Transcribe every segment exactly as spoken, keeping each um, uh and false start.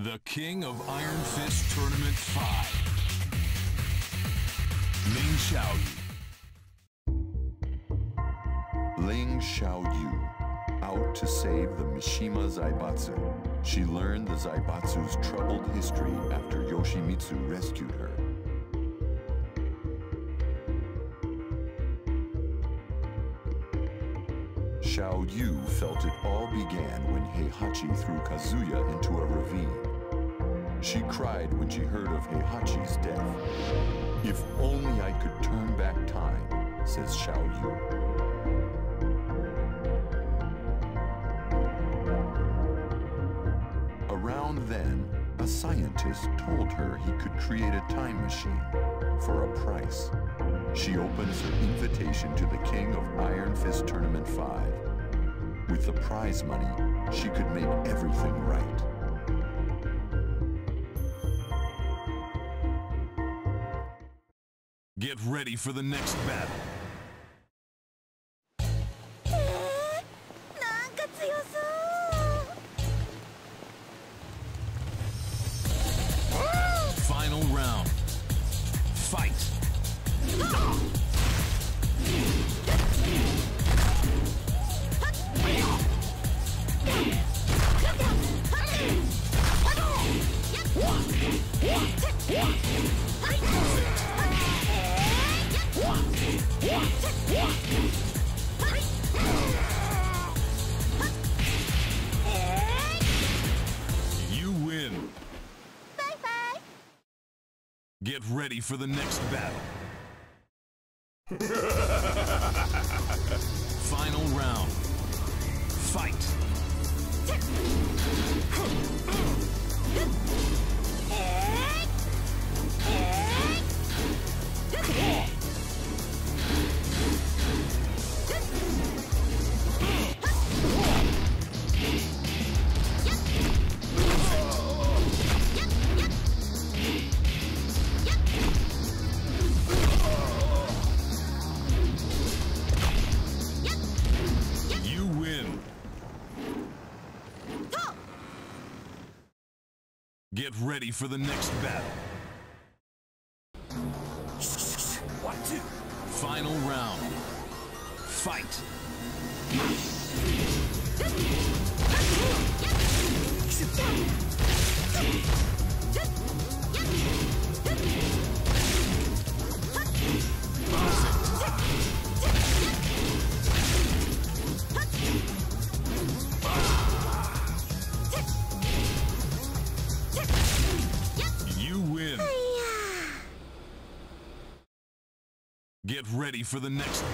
The King of Iron Fist Tournament five. Ling Xiaoyu. Ling Xiaoyu, out to save the Mishima Zaibatsu. She learned the Zaibatsu's troubled history after Yoshimitsu rescued her. Xiaoyu felt it all began when Heihachi threw Kazuya into a ravine. She cried when she heard of Heihachi's death. "If only I could turn back time," says Xiaoyu. Around then, a scientist told her he could create a time machine for a price. She opens her invitation to the King of Iron Fist Tournament five. With the prize money, she could make everything right. Get ready for the next battle. Final round. Fight. You win. Bye bye. Get ready for the next battle. Final round. Fight. You win. Get ready for the next battle. One, two. Final round. Fight. You win. Get ready for the next.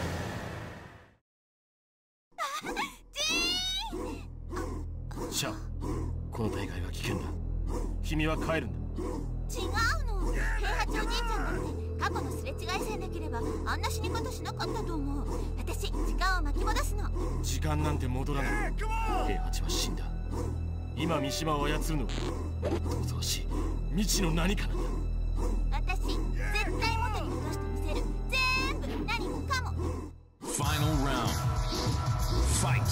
シャオ、この大会は危険だ。君は帰るんだ。 違うの。平八お兄ちゃんだって過去のすれ違いさえなければあんな死に方しなかったと思う。私時間を巻き戻すの。 時間なんて戻らない。平八は死んだ。今三島を操るのはもっと恐ろしい未知の何かなんだ。 私絶対元に戻してみせる。全部何もかも。 Final round. Fight.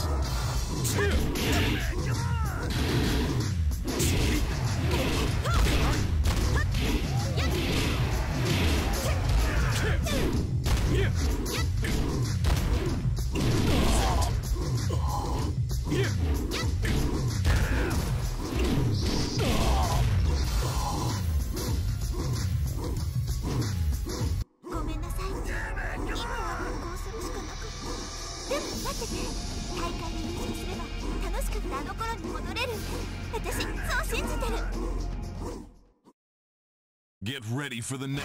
Get ready for the next.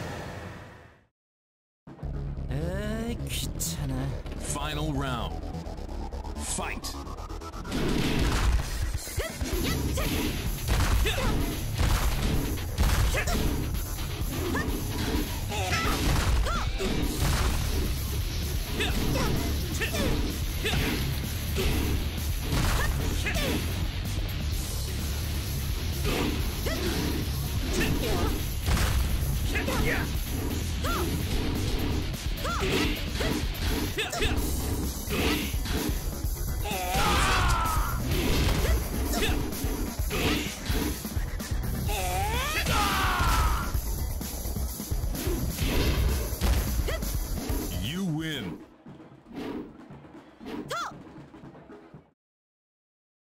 Final round. Fight.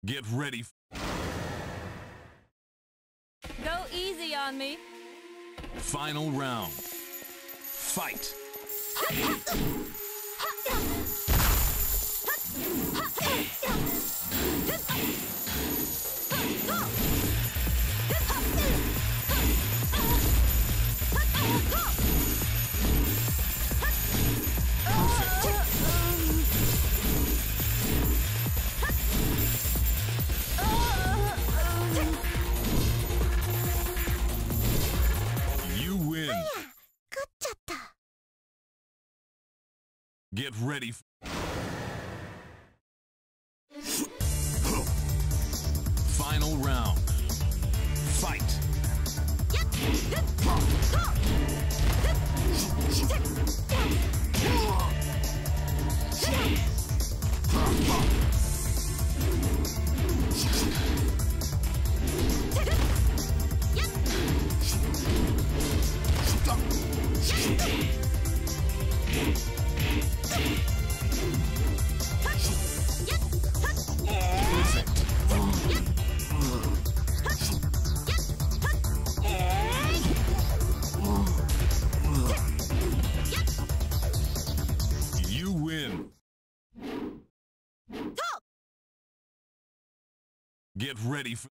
Get ready. Go easy on me. Final round. Fight. You win. Get ready. Final round. Fight. You win. Get ready for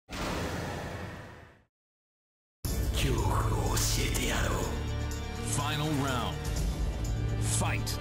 final round. Fight.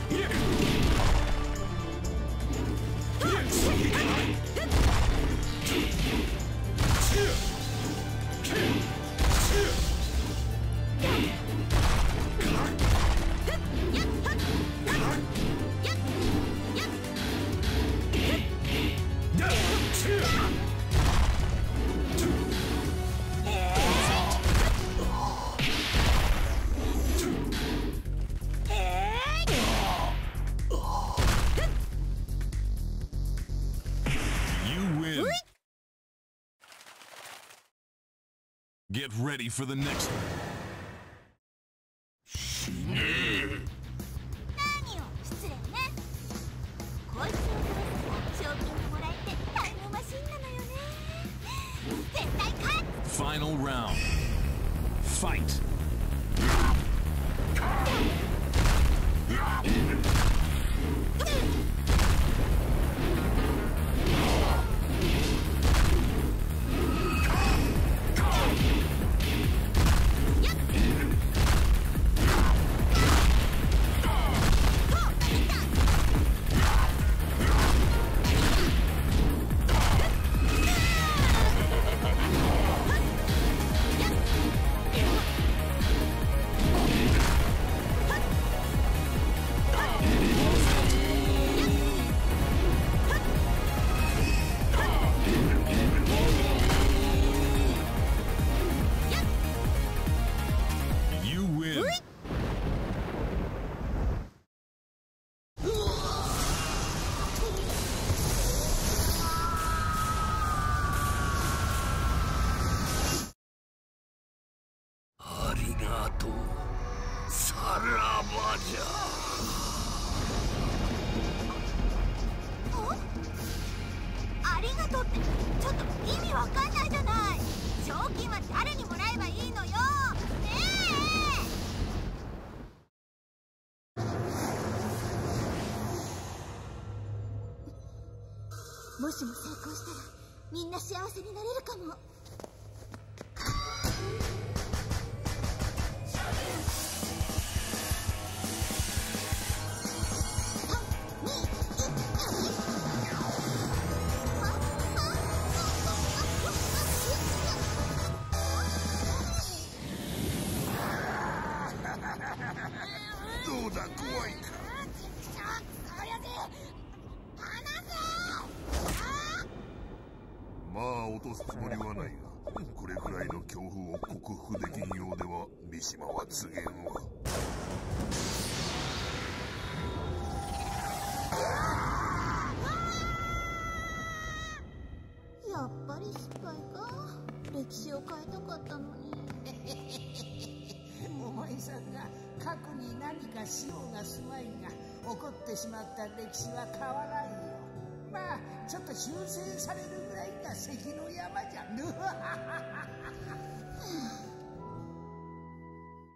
Get ready for the next one. 何よ、失礼ね。こいつを殺せば賞金がもらえてタイムマシンなのよね。絶対勝つ。 Final round. Fight. 「もしも成功したらみんな幸せになれるかも」 どうだ、怖いか。まあ落とすつもりはないが、これくらいの恐怖を克服できんようでは三島は告げんわ。 やっぱり失敗か。歴史を変えたかったのに。 お前さんが過去に何かしようがすまいが、起こってしまった歴史は変わらんよ。 まあちょっと修正されるぐらいが関の山じゃん。